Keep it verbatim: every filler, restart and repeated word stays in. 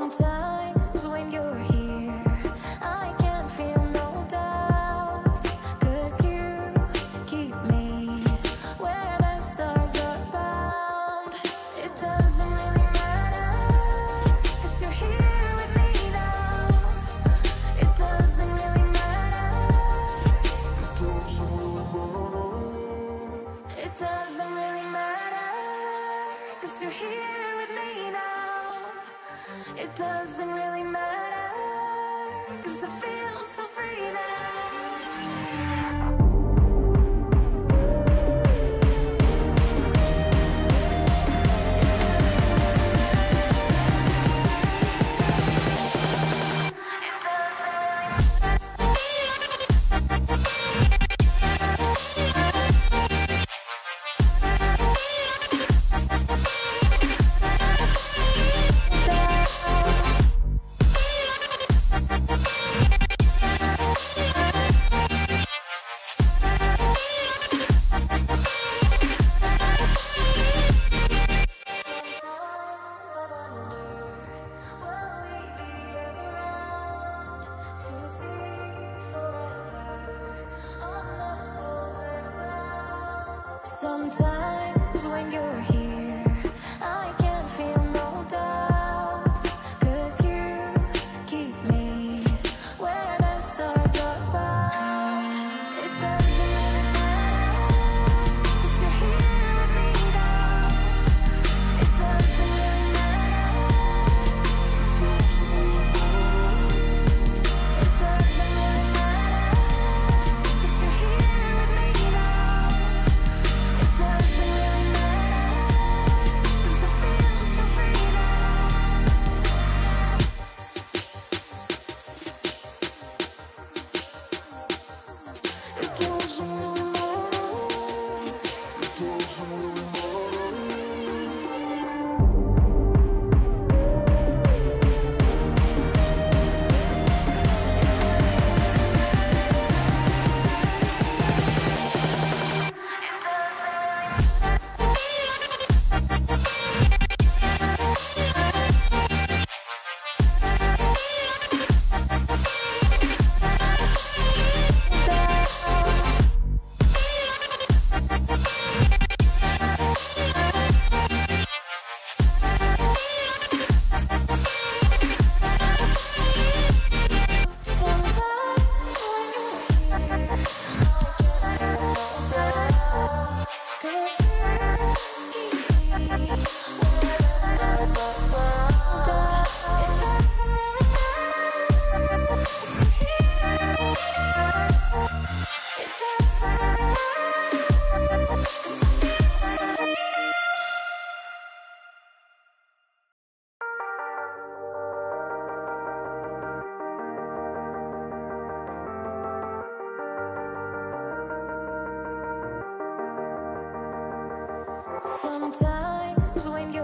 Sometimes when you're here, I can't feel no doubt, 'cause you keep me where the stars are bound. It doesn't really matter, 'cause you're here with me now. It doesn't really matter. It doesn't really matter, 'cause you're here with me now. It doesn't really matter, 'cause I feel so free now. Sometimes when you're here, I can't feel no doubt, 'cause you keep me where the stars are bound. It doesn't really matter, 'cause you're here with me now. It doesn't really matter. It doesn't really matter, 'cause you're here with me now. It doesn't really matter, 'cause I feel so free now. It doesn't really matter. It doesn't really matter. Sometimes when you're